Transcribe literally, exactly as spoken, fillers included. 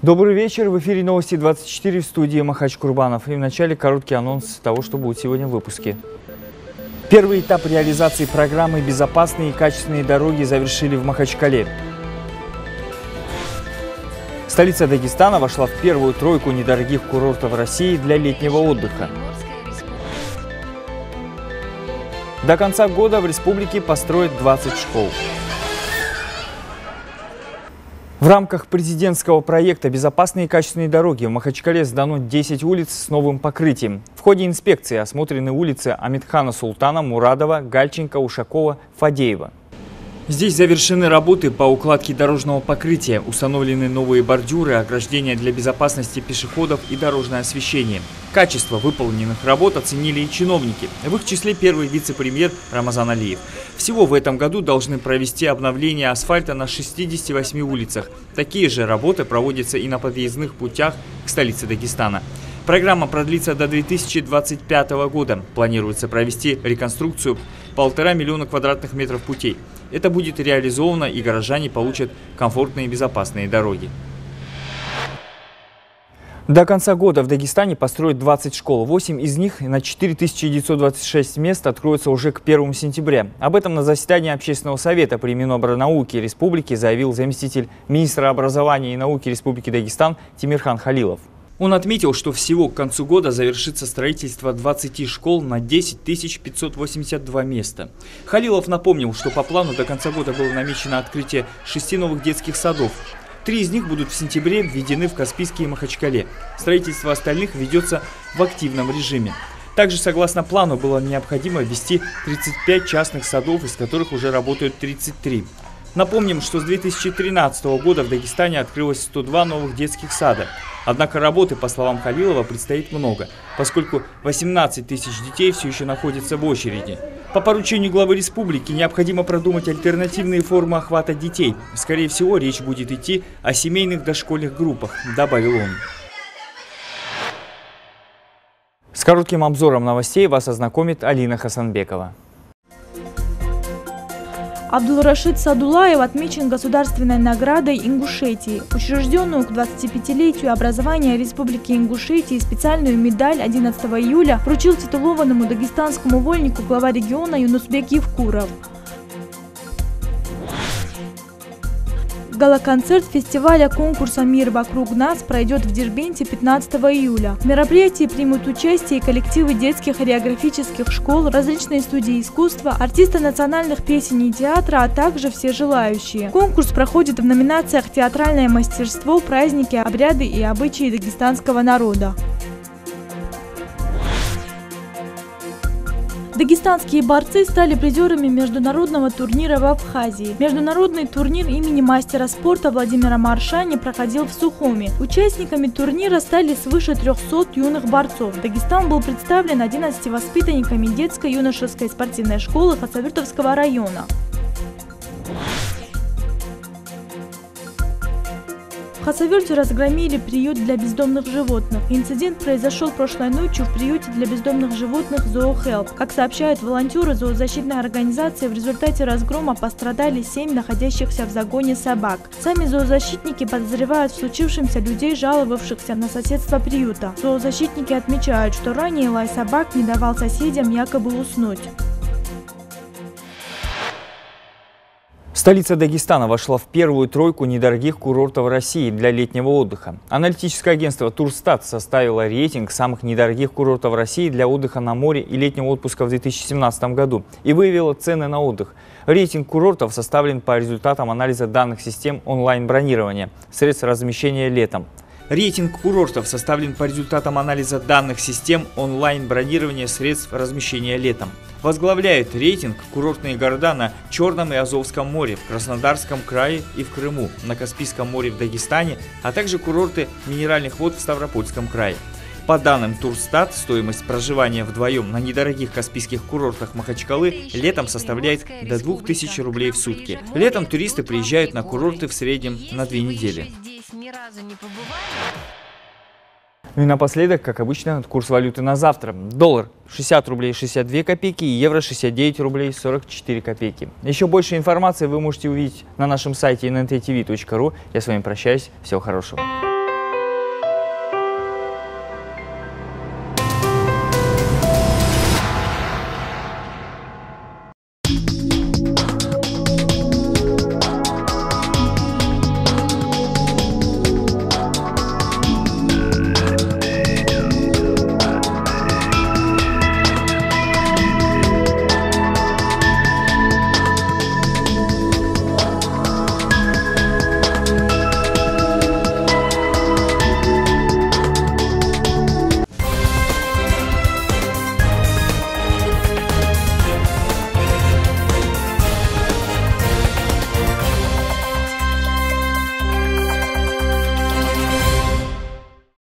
Добрый вечер. В эфире новости двадцать четыре в студии Махач Курбанов. И в начале короткий анонс того, что будет сегодня в выпуске. Первый этап реализации программы «Безопасные и качественные дороги» завершили в Махачкале. Столица Дагестана вошла в первую тройку недорогих курортов России для летнего отдыха. До конца года в республике построят двадцать школ. В рамках президентского проекта «Безопасные и качественные дороги» в Махачкале сдано десять улиц с новым покрытием. В ходе инспекции осмотрены улицы Амитхана Султана, Мурадова, Гальченко, Ушакова, Фадеева. Здесь завершены работы по укладке дорожного покрытия, установлены новые бордюры, ограждения для безопасности пешеходов и дорожное освещение. Качество выполненных работ оценили и чиновники, в их числе первый вице-премьер Рамазан Алиев. Всего в этом году должны провести обновление асфальта на шестидесяти восьми улицах. Такие же работы проводятся и на подъездных путях к столице Дагестана. Программа продлится до две тысячи двадцать пятого года. Планируется провести реконструкцию полтора миллиона квадратных метров путей. Это будет реализовано, и горожане получат комфортные и безопасные дороги. До конца года в Дагестане построят двадцать школ. восемь из них на четыре тысячи девятьсот двадцать шесть мест откроются уже к первому сентября. Об этом на заседании Общественного совета при Минобрнауки Республики заявил заместитель министра образования и науки Республики Дагестан Тимирхан Халилов. Он отметил, что всего к концу года завершится строительство двадцати школ на десять тысяч пятьсот восемьдесят два места. Халилов напомнил, что по плану до конца года было намечено открытие шести новых детских садов. Три из них будут в сентябре введены в Каспийске и Махачкале. Строительство остальных ведется в активном режиме. Также, согласно плану, было необходимо ввести тридцать пять частных садов, из которых уже работают тридцать три. Напомним, что с две тысячи тринадцатого года в Дагестане открылось сто два новых детских сада. Однако работы, по словам Халилова, предстоит много, поскольку восемнадцать тысяч детей все еще находятся в очереди. По поручению главы республики необходимо продумать альтернативные формы охвата детей. Скорее всего, речь будет идти о семейных дошкольных группах, добавил он. С коротким обзором новостей вас ознакомит Алина Хасанбекова. Абдулрашид Садулаев отмечен государственной наградой Ингушетии. Учрежденную к двадцатипятилетию образования Республики Ингушетии специальную медаль одиннадцатого июля вручил титулованному дагестанскому вольнику глава региона Юнусбек Евкуров. Гала-концерт фестиваля конкурса «Мир вокруг нас» пройдет в Дербенте пятнадцатого июля. В мероприятии примут участие коллективы детских хореографических школ, различные студии искусства, артисты национальных песен и театра, а также все желающие. Конкурс проходит в номинациях «Театральное мастерство», «Праздники, обряды и обычаи дагестанского народа». Дагестанские борцы стали призерами международного турнира в Абхазии. Международный турнир имени мастера спорта Владимира Маршани проходил в Сухуми. Участниками турнира стали свыше трёхсот юных борцов. Дагестан был представлен одиннадцатью воспитанниками детско-юношеской спортивной школы Хасавюртовского района. В Хасавюрте разгромили приют для бездомных животных. Инцидент произошел прошлой ночью в приюте для бездомных животных «Зооhelп». Как сообщают волонтеры зоозащитной организации, в результате разгрома пострадали семь находящихся в загоне собак. Сами зоозащитники подозревают в случившемся людей, жаловавшихся на соседство приюта. Зоозащитники отмечают, что ранее лай собак не давал соседям якобы уснуть. Столица Дагестана вошла в первую тройку недорогих курортов России для летнего отдыха. Аналитическое агентство Турстат составило рейтинг самых недорогих курортов России для отдыха на море и летнего отпуска в две тысячи семнадцатом году и выявило цены на отдых. Рейтинг курортов составлен по результатам анализа данных систем онлайн-бронирования, средств размещения летом. Рейтинг курортов составлен по результатам анализа данных систем онлайн-бронирования средств размещения летом. Возглавляет рейтинг курортные города на Черном и Азовском море, в Краснодарском крае и в Крыму, на Каспийском море в Дагестане, а также курорты минеральных вод в Ставропольском крае. По данным Турстат, стоимость проживания вдвоем на недорогих каспийских курортах Махачкалы летом составляет до двух тысяч рублей в сутки. Летом туристы приезжают на курорты в среднем на две недели. Ну и напоследок, как обычно, курс валюты на завтра. Доллар шестьдесят рублей шестьдесят две копейки и евро шестьдесят девять рублей сорок четыре копейки. Еще больше информации вы можете увидеть на нашем сайте эн эн тэ ти ви точка ру. Я с вами прощаюсь. Всего хорошего.